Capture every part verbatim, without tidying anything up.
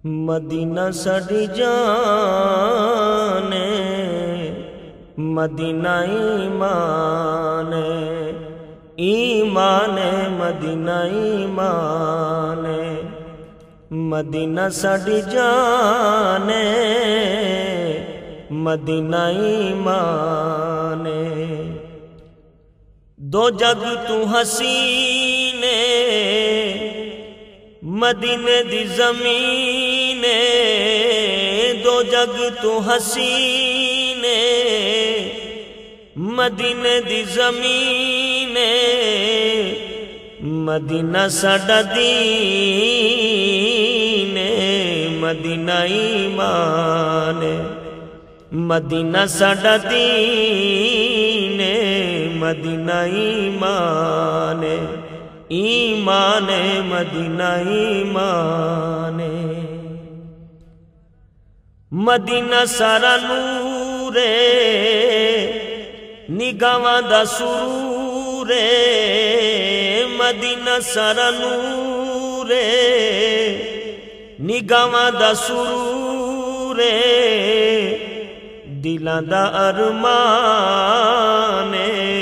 مدینہ ساڈی جان مدینہ ایمان ایمان مدینہ ایمان مدینہ ساڈی جان مدینہ ایمان دو جگ تو حسین مدینے دی زمین دو جگ تو حسین مدینے دی زمین مدینہ ساڈا دین مدینہ ایمان مدینہ ساڈا دین مدینہ ایمان ایمان مدینہ ایمان مدینہ سارا نور نگاواں دا سرور مدینہ سارا نور نگاواں دا سرور دلاں دا ارمان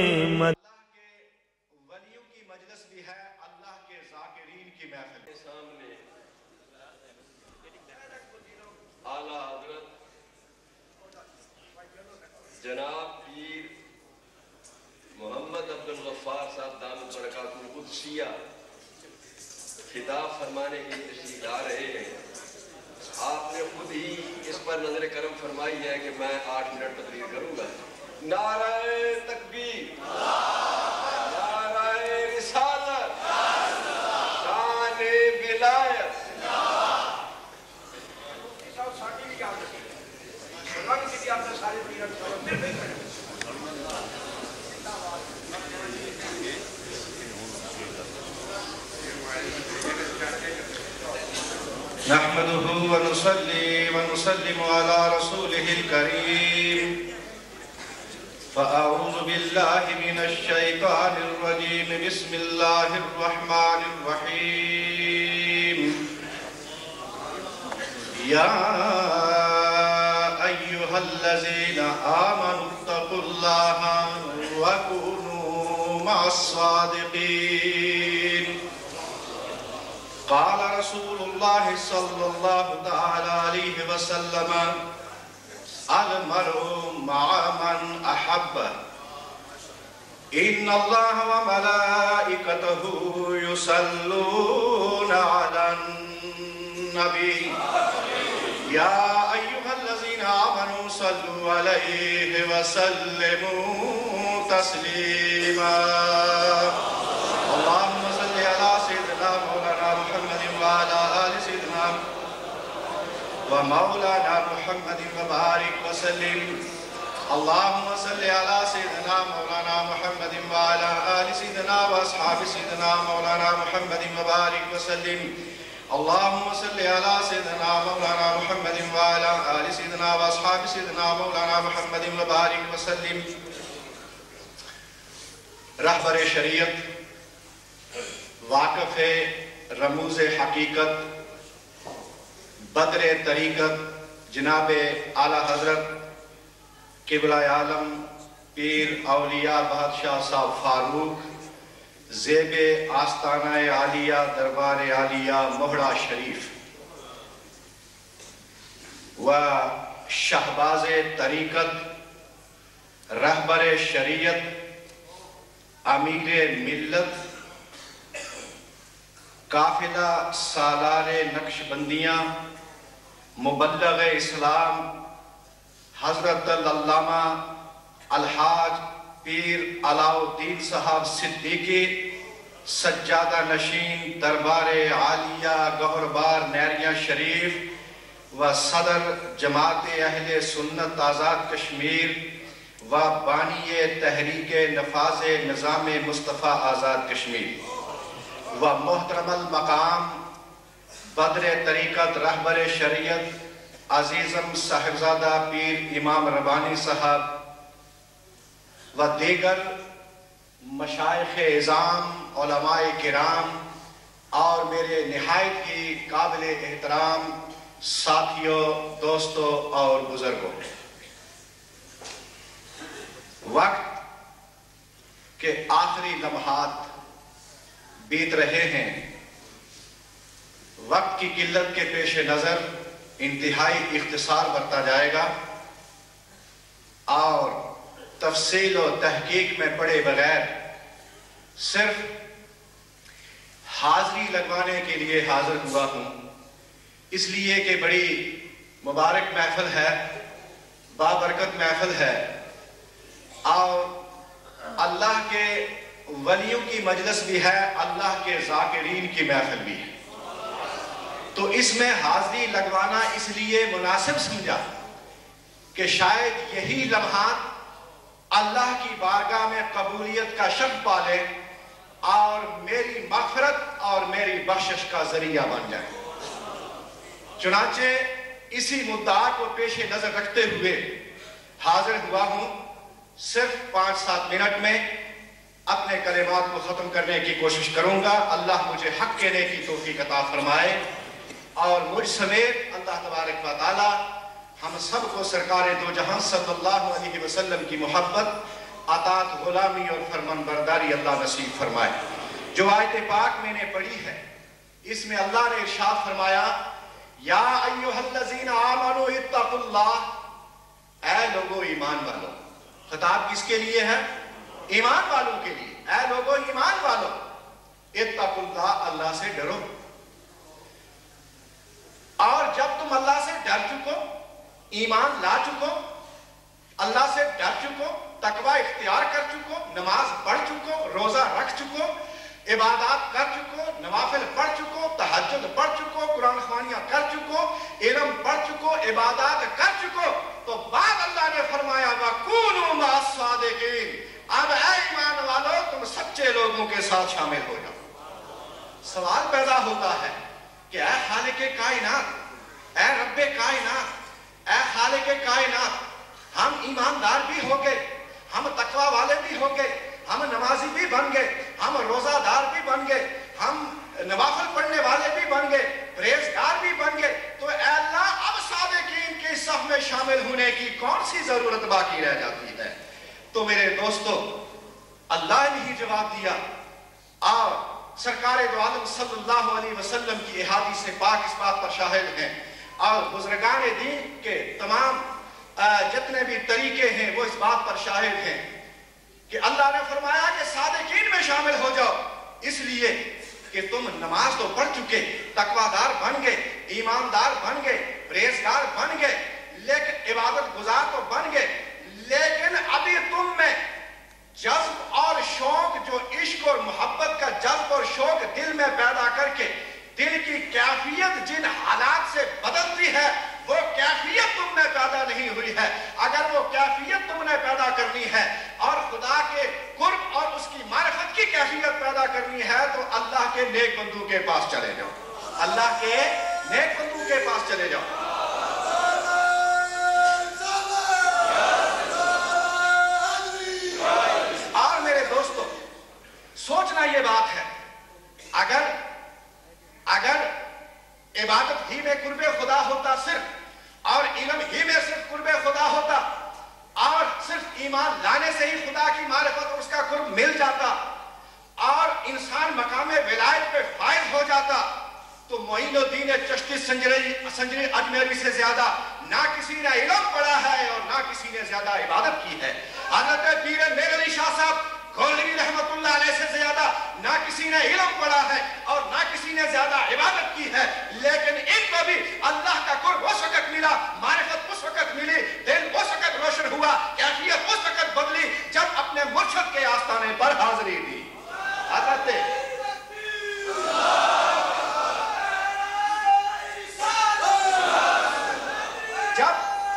جناب پیر محمد عبد الغفار صاحب دامت برکاتہ القدسیہ خطاب فرمانے کی تشریف لا رہے ہیں۔ آپ نے خود ہی اس پر نظر کرم فرمائی ہے کہ میں آٹھ منٹ تقریر کروں گا۔ نعرہ تکبیر، نعرہ رسالت، شان ولایت۔ نحمده ونصلي ونسلم على رسوله الكريم فأعوذ بالله من الشيطان الرجيم بسم الله الرحمن الرحيم يا أيها الذين آمنوا اتقوا الله وكونوا مع الصادقين قال رسول الله صلى الله تعالى عليه وسلم المرء مع من أحب إن الله وملائكته يصلون على النبي يا أيها الذين آمنوا صلوا عليه وسلموا تسليما اللهم صل على سيدنا مولانا محمد وعلى آل سيدنا ومولانا محمد وبارك وسلم اللهم صل على سيدنا مولانا محمد وعلى آل سيدنا وأصحاب سيدنا مولانا محمد وبارك وسلم اللهم صل على سيدنا مولانا محمد وعلى آل سيدنا وأصحاب سيدنا مولانا محمد وبارك وسلم رہبر شریعت واقف رموز حقیقت بدر طریقت جناب اعلیٰ حضرت قبلہ عالم پیر اولیاء بادشاہ صاحب فاروق زیب آستانہ عالیہ دربار عالیہ مہڑا شریف و شہباز طریقت رہبر شریعت امیر ملت قافلہ سالار نقش بندیاں مبلغ اسلام حضرت علامہ الحاج پیر علاء الدین صاحب صدیقی سجادہ نشین دربار عالیہ گہربار نیریاں شریف و صدر جماعت اہل سنت آزاد کشمیر و بانی تحریک نفاذ نظام مصطفیٰ آزاد کشمیر و محترم المقام بدر طریقت رہبر شریعت عزیزم صاحبزادہ پیر امام ربانی صاحب و دیگر مشائخ اعظام علماء کرام اور میرے نہایت ہی قابل احترام साथियों, दोस्तों और बुजुर्गों, वक्त के आखिरी लम्हात बीत रहे हैं। वक्त की किल्लत के पेश नज़र इंतहाई इख्तिसार बरता जाएगा और तफसील और तहकीक में पड़े बगैर सिर्फ हाज़री लगवाने के लिए हाजिर हुआ हूँ, इसलिए कि बड़ी मुबारक महफिल है, बाबरकत महफिल है और अल्लाह के वलियों की मजलिस भी है, अल्लाह के ज़ाकिरीन की महफिल भी है। तो इसमें हाज़री लगवाना इसलिए मुनासिब समझा कि शायद यही लम्हात अल्लाह की बारगाह में कबूलियत का शर्फ पाले और मेरी मग़फ़िरत और मेरी बख्शिश का जरिया बन जाए। चुनांचे इसी मुद्दा को पेश नजर रखते हुए हाजिर हुआ हूं। सिर्फ पांच सात मिनट में अपने कलिमात को खत्म करने की कोशिश करूंगा। अल्लाह मुझे हक कहने की तौफीक अता फरमाए और मुझ समेत अल्लाह तबारक व तआला हम सबको सरकार दो जहां सल्लल्लाहु अलैहि वसल्लम की मोहब्बत, अतात, गुलामी और फरमानबरदारी अल्लाह नसीब फरमाए। जो आयत पाक मैंने पढ़ी है, इसमें अल्लाह ने इरशाद फरमाया, या अय्युहल्लज़ीना आमनू इत्तक़ुल्लाह, ऐ लोगो ईमान वालों। खिताब किसके लिए है? ईमान वालों के लिए। ऐ लोगो ईमान वालों, इत्तक़ुल्लाह, अल्लाह से डरो। और जब तुम अल्लाह से डर चुको, ईमान ला चुको, अल्लाह से डर चुको, तकवा इख्तियार कर चुको, नमाज पढ़ चुको, रोजा रख चुको, इबादत कर चुको, नवाफिल पढ़ चुको, तहज्जुद पढ़ चुको, कुरान ख़वानियां कर चुको, इल्म पढ़ चुको, इबादत कर चुको, तो बाद अल्लाह ने फरमाया वकूनू मअस सादिकीन, अब ऐ ईमान वालों तुम सच्चे लोगों के साथ शामिल हो जाओ। सवाल पैदा होता है कि ऐ खालिक़े कायनात, ऐ रब्बे कायनात, ऐ खालिक़े कायनात, हम ईमानदार भी हो गए, हम तकवा वाले भी हो गए, हम नमाजी भी बन गए, हम रोजादार भी बन गए, हम नवाफिल पढ़ने वाले भी बन गए, परहेजगार भी बन गए, तो अल्लाह अब सादिकीन के सफ में शामिल होने की कौन सी जरूरत बाकी रह जाती है? तो मेरे दोस्तों, अल्लाह ने ही जवाब दिया और सरकार दो आलम सल्लल्लाहु अलैहि वसल्लम की अहादीस पाक इस बात पर शाहिद हैं और बुजुर्गान दीन के तमाम जितने भी तरीके हैं वो इस बात पर शाहिद हैं कि अल्लाह ने फरमाया कि सादिकीन में शामिल हो जाओ, इसलिए कि तुम नमाज तो पढ़ चुके, तकवादार बन गए, ईमानदार बन गए, परहेजगार बन गए, लेकिन इबादत गुजार तो बन गए, लेकिन अभी तुम में जज्ब और शौक, जो इश्क और मोहब्बत का जज्ब और शौक दिल में पैदा करके दिल की कैफियत जिन हालात से बदलती है, वो कैफियत तुम में पैदा नहीं हुई है। अगर वो कैफियत तुमने पैदा करनी है और खुदा के कुर्ब और उसकी मारिफत की कैफियत पैदा करनी है, तो अल्लाह के नेक बंदू के पास चले जाओ, अल्लाह के नेक बंदू के पास चले जाओ। और मेरे दोस्तों, सोचना ये बात है, अगर अगर इबादत ही में कुर्बे खुदा होता सिर्फ, और इल्म ही में सिर्फ कुर्बे खुदा होता, और सिर्फ ईमान लाने से ही खुदा की मारिफत और उसका कुर्ब मिल जाता, और इंसान मकाम विलायत पे फायज हो जाता, तो मोइनुद्दीन चिश्ती संजरी संजरी अजमेरी से ज्यादा ना किसी ने इल्म पढ़ा है और ना किसी ने ज्यादा इबादत की है। हज़रत पीर मेर अली शाह साहब गौलवी रहमतुल्लाह अलैह से ज्यादा ना किसी ने इल्म पढ़ा है और ना किसी ने ज्यादा इबादत की है, लेकिन इनको भी अल्लाह का कुर्ब उस वक्त मिला, मारिफत उस वक्त मिली, दिल उस वक्त रोशन हुआ, कैफियत उस वक्त बदली जब अपने मुर्शिद के आस्थाने पर हाजिरी दी। हज़रत जब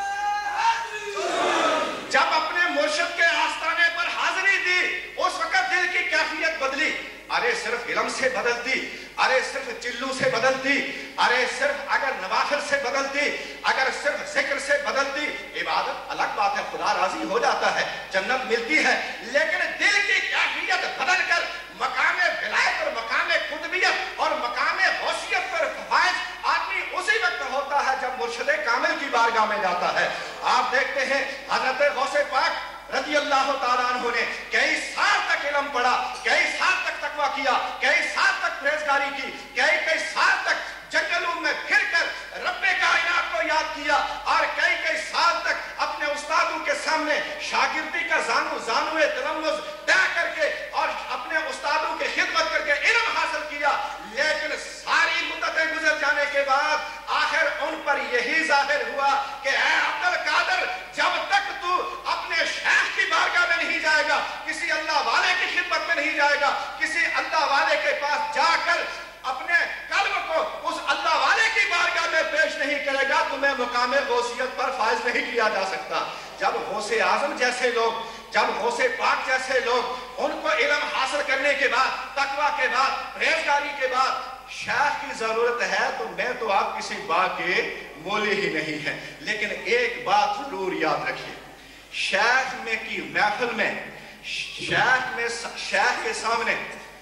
जब अपने मुर्शिद के आस्थाने पर हाजिरी दी, उस वक्त दिल की कैफियत बदली। अरे सिर्फ इल्म से बदलती, अरे सिर्फ चिल्लू से बदलती, अरे सिर्फ अगर नवाफिल से बदलती, अगर सिर्फ जिक्र से बदलती, इबादत अलग बात है, खुदा राजी हो जाता है, जन्नत मिलती है, लेकिन दिल की कैफियत बदल कर मकाम विलायत और मकाम कुतबियत और मकाम गौसियत पर फायज आदमी उसी वक्त होता है जब मुर्शिद कामिल की बारगाह में जाता है। आप देखते हैं हजरत गौसे पाक रज़ी अल्लाह ताला अन्हु ने कई साल तक इल्म पढ़ा, कई साल तक तकवा किया, कई साल तक परहेजगारी की, कई कई साल तक जंगलों में फिरकर रब्बे कायनात को याद किया और कई कई साल तक अपने उस्तादों के सामने शागिर्दी का जानू जानू तलम्मुज़ तय करके और अपने उस्तादों की खिदमत करके इल्म हासिल किया। लेकिन सारी मुद्दतें गुजर जाने के बाद आखिर उन पर यही जाहिर हुआ कि ऐ अब्दुल कादिर, जब तक तू अपने शेख की बारगाह में नहीं जाएगा, किसी अल्लाह वाले की खिदमत में नहीं जाएगा, किसी अल्लाह वाले के पास जाकर अपने कल्ब को उस अल्लाह वाले की बारगाह में पेश नहीं करेगा, तुम्हें मुकामे गौसियत पर फाइज नहीं किया जा सकता। जब गौसे आजम जैसे लोग, जब गौसे पाक जैसे लोग उनको इल्म हासिल करने के बाद, तकवा के बाद, परहेजगारी के बाद शेख की जरूरत है, तो मैं तो आप किसी बात के मोले ही नहीं है। लेकिन एक बात जरूर याद रखिए, शेख में की महफिल में शेख में शेख के सामने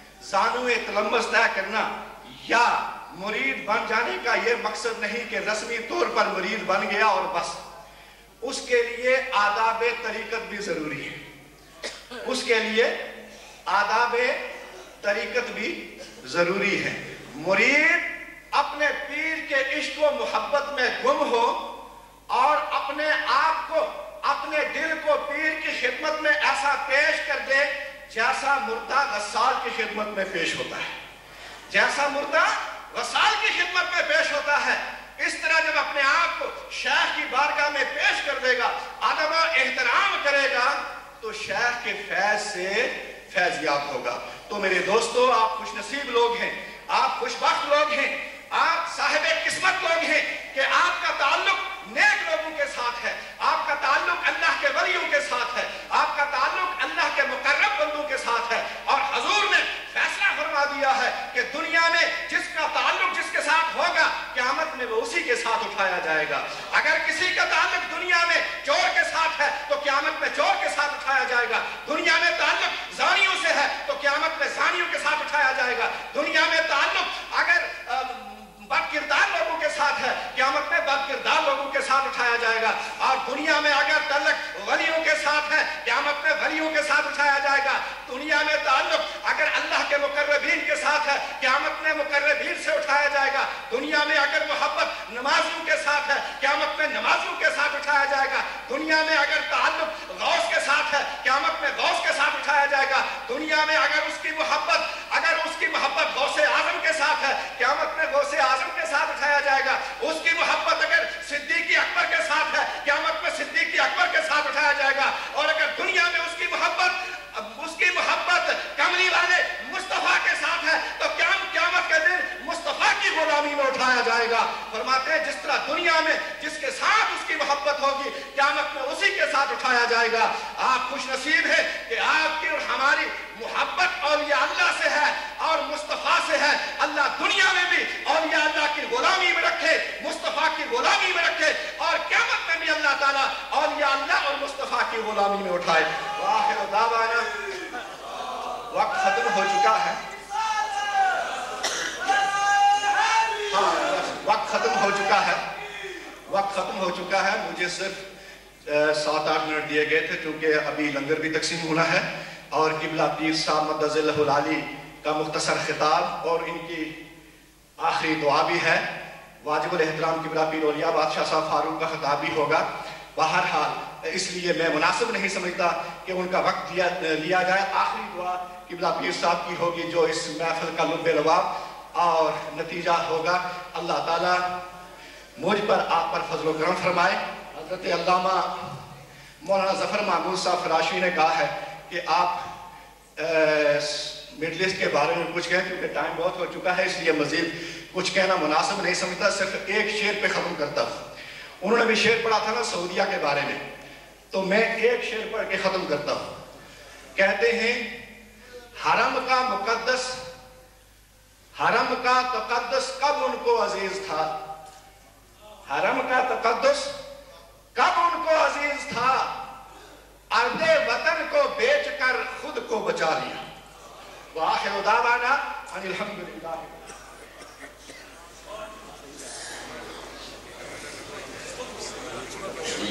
जानू तलम्मुज़ तय करना या मुरीद बन जाने का ये मकसद नहीं कि रस्मी तौर पर मुरीद बन गया और बस। उसके लिए आदाब तरीकत भी जरूरी है, उसके लिए आदाब तरीकत भी जरूरी है। मुरीद अपने पीर के इश्क व मोहब्बत में गुम हो और अपने आप को, अपने दिल को पीर की खिदमत में ऐसा पेश कर दे जैसा मुर्दा गस्साल की खिदमत में पेश होता है, जैसा मुर्दा गस्साल की खिदमत में पेश होता है। इस तरह जब अपने आप को शेख की बारगाह में पेश कर देगा, अदब और एहतराम करेगा, तो शेख के फैज से फैजियात होगा। तो मेरे दोस्तों, आप खुशनसीब लोग हैं, आप खुशबख्त लोग हैं, आप साहिब किस्मत लोग हैं कि आपका ताल्लुक नेक लोगों के साथ है, आपका ताल्लुक अल्लाह के वलियों के साथ है, आपका ताल्लुक अल्लाह के मुकर्रब बंदों के साथ है। और हुजूर ने फैसला फरमा दिया है कि दुनिया में जिसका ताल्लुक जिसके साथ होगा, क़यामत में वो उसी के साथ उठाया जाएगा। अगर किसी का ताल्लुक दुनिया में चोर के साथ है तो क़यामत में चोर के साथ उठाया जाएगा। दुनिया में ताल्लुक ज़ानियों से है तो क़यामत में ज़ानियों के साथ उठाया जाएगा। दुनिया में ताल्लुक अगर बदकिरदार लोगों के साथ है, क़यामत में बदकिरदार लोगों के साथ उठाया जाएगा। और दुनिया में अगर ताल्लुक वलियों के साथ है, क़यामत में वलियों के साथ उठाया जाएगा। दुनिया में ताल्लुक अगर अल्लाह के मुकर्रबीन के साथ है, क़यामत में मुकर्रबीन से उठाया जाएगा। दुनिया में अगर मोहब्बत नमाजियों के साथ है, क़यामत में नमाजियों के साथ उठाया जाएगा। दुनिया में अगर ताल्लुक गौस के साथ है, क़यामत में गौस के साथ उठाया जाएगा। दुनिया में अगर उसकी मोहब्बत अगर उसकी मोहब्बत गौसे आजम के साथ है, क़यामत में गौसे आजम के साथ उठाया जाएगा। उसकी मोहब्बत अगर सिद्दीक़ अकबर के साथ है, क़यामत में सिद्दीक़ अकबर के साथ उठाया जाएगा। और अगर दुनिया में उसकी मोहब्बत उसकी मोहब्बत कमली वाले मुस्तफा के साथ है तो क़यामत के दिन मुस्तफा की गुलामी में उठाया जाएगा। फरमाते हैं जिस तरह दुनिया में जिसके साथ उसकी मोहब्बत होगी, क़यामत में उसी के साथ उठाया जाएगा। आप खुशनसीब हैं कि आपकी और हमारी मोहब्बत औलिया अल्लाह से है और मुस्तफा से है। अल्लाह दुनिया में भी औलिया अल्लाह की गुलामी में रखे, मुस्तफा की गुलामी में रखे और क़यामत में भी अल्लाह ताला औलिया अल्लाह और मुस्तफा की गुलामी में उठाए। आखिर दावाना, वक्त खत्म हो चुका है। हाँ, वक्त खत्म हो चुका है, वक्त खत्म हो चुका है। मुझे सिर्फ सात आठ मिनट दिए गए थे क्योंकि अभी लंगर भी तकसीम होना है और किबला पीर साहब मद्दज़िल्लहुल आली का मुख्तसर खिताब और इनकी आखिरी दुआ भी है। वाजिबुल एहतराम किबला पीर औलिया बादशाह साहब फारूक का खिताब भी होगा। बहरहाल इसलिए मैं मुनासिब नहीं समझता कि उनका वक्त दिया लिया जाए। आखिरी दुआ किबला पीर साहब की होगी जो इस महफिल का लुब्बे लवाब और नतीजा होगा। अल्लाह ताला मुझ पर आप पर फजल करम फरमाए। हज़रत अल्लामा मौलाना ज़फ़र महमूद साहब फराशी ने कहा है कि आप मिडल ईस्ट के बारे में कुछ कहें क्योंकि टाइम बहुत हो चुका है, इसलिए मजीद कुछ कहना मुनासिब नहीं समझता। सिर्फ एक शेर पे ख़त्म करता हूँ। उन्होंने भी शेर पढ़ा था ना सऊदिया के बारे में, तो मैं एक शेर पढ़ के ख़त्म करता हूँ। कहते हैं हरम का मुकद्दस, हरम का तक़द्दुस कब उनको अजीज था, हरम का तक़द्दुस कब उनको अजीज था, अर्दे वतन को बेचकर खुद को बचा लिया। वाहिर दावाना अनिल हम्दुलिल्लाह।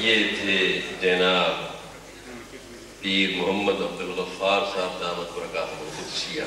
یہ تھے جناب پیر محمد عبدالغفار صاحب دامت برکاتہ القدسیہ.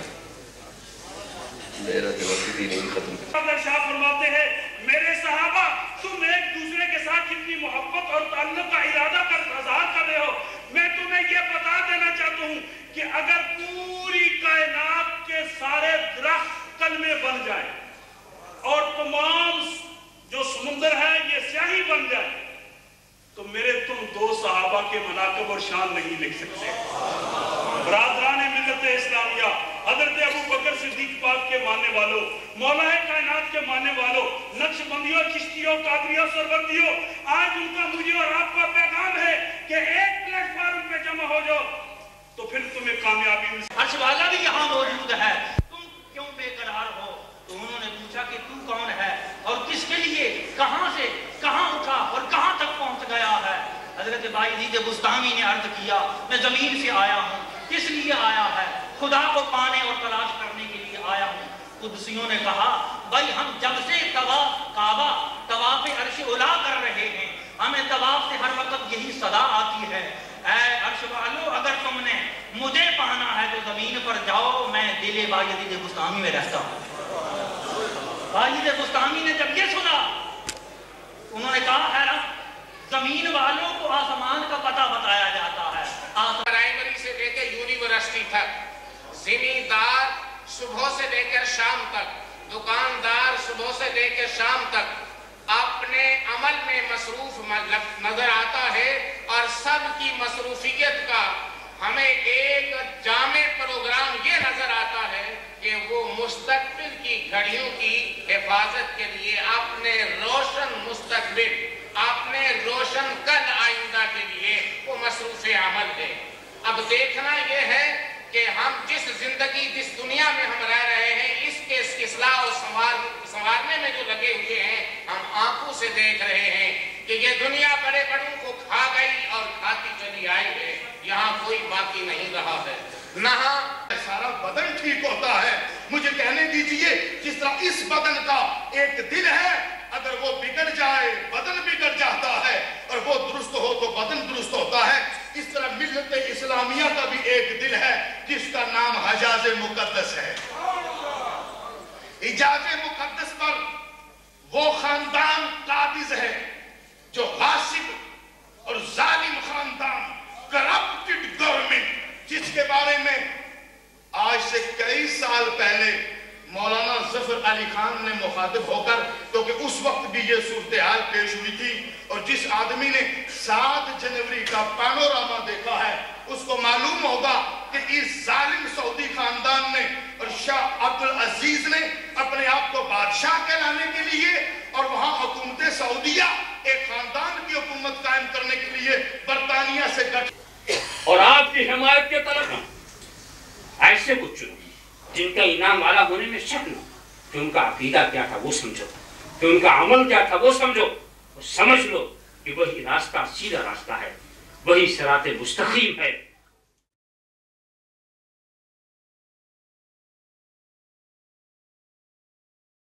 میرا جو وقت ہی نہیں ختم اگر شاہ فرماتے ہیں میرے صحابہ تم ایک دوسرے کے ساتھ کتنی محبت اور تعلق کا ارادہ کر اظہار کر رہے ہو. میں تمہیں یہ بتا دینا چاہتا ہوں کہ اگر پوری کائنات کے سارے درخت کلمے بن جائیں اور تمام جو سمندر ہے یہ سیاہی بن جائے تو میرے تم دو صحابہ کے مناقب اور شان نہیں لکھ سکتے. برادران ملت اسلامیہ، حضرت ابو بکر صدیق پاک کے ماننے والوں، مولا کائنات کے ماننے والوں، نقش بندیوں، چشتیوں، قادریوں، سربندیوں، آج ان کا مجھے اور آپ کا پیغام ہے کہ ایک پلیٹ فارم پہ جمع ہو جاؤ تو پھر تمہیں کامیابی مل. عرش والا بھی یہاں موجود ہے. تم کیوں بے قرار ہو؟ تو انہوں نے پوچھا کہ تو کون ہے اور کس کے لیے، کہاں سے کہاں اٹھا اور کہاں تک پہنچ گیا ہے؟ حضرت بایزید بستامی نے عرض کیا میں زمین سے آیا ہوں. کس لیے آیا ہے؟ خدا کو پانے اور تلاش کرنے کے لیے آیا ہوں. قدسیوں نے کہا بھائی ہم جب سے طواف کعبہ طواف عرش اولا کر رہے ہیں ہمیں طواف سے ہر وقت یہی صدا آتی ہے اے عرش والو اگر تم نے مجھے پانا ہے تو زمین پر جاؤ، میں دل بایزید بستامی میں رہتا ہوں. بایزید بستامی نے جب یہ سنا انہوں نے کہا حیرت زمین والوں کو آسمان کا پتہ بتایا جاتا ہے. پرائمری سے لے کے یونیورسٹی تک، زمیندار صبح سے لے کر شام تک، دکاندار صبح سے لے کر شام تک اپنے عمل میں مصروف نظر آتا ہے اور سب کی مصروفیت کا ہمیں ایک جامع پروگرام یہ نظر آتا ہے کہ وہ مستقبل کی گھڑیوں کی حفاظت کے لیے اپنے روشن مستقبل، اپنے روشن کل آئندہ کے لیے وہ مصروف عمل ہے. اب دیکھنا یہ ہے کہ ہم جس زندگی جس دنیا میں ہم رہ رہے ہیں اس کے اصلاح و سنوارنے میں جو لگے ہوئے ہیں ہم آنکھوں سے دیکھ رہے ہیں کہ یہ دنیا بڑے بڑوں کو کھا گئی اور کھاتی چلی آئی ہے. یہاں کوئی باقی نہیں رہا ہے. نہاں سارا بدن ٹھیک ہوتا ہے. مجھے کہنے دیجئے جس طرح اس بدن کا ایک دل ہے، اگر وہ بگڑ جائے بدن بگڑ جاتا ہے اور وہ درست ہو تو بدن درست ہوتا ہے. اس طرح ملت اسلامیہ کا بھی ایک دل ہے جس کا نام حجاز مقدس ہے. حجاز مقدس پر وہ خاندان قابض ہے جو غاصب اور ظالم خاندان، کرپٹڈ گورنمنٹ، جس کے بارے میں آج سے کئی سال پہلے مولانا ظفر علی خان نے مخاطب ہو کر، کیونکہ اس وقت بھی یہ صورتحال پیش ہوئی تھی اور جس آدمی نے سات جنوری کا پانوراما دیکھا ہے اس کو معلوم ہوگا کہ اس ظالم سعودی خاندان نے اور شاہ عبدالعزیز نے اپنے آپ کو بادشاہ کہلانے کے لیے اور وہاں حکومت سعودیہ ایک خاندان کی حکومت قائم کرنے کے لیے برطانیہ سے گٹھ اور آپ کی حمایت کے طرف ایسے کچھ چنو جن کا انعام والا ہونے میں شک نہ، کہ ان کا عقیدہ کیا تھا وہ سمجھو، کہ ان کا عمل کیا تھا وہ سمجھو، اور سمجھ لو کہ وہی راستہ سیدھا راستہ ہے، وہی صراط مستقیم ہے.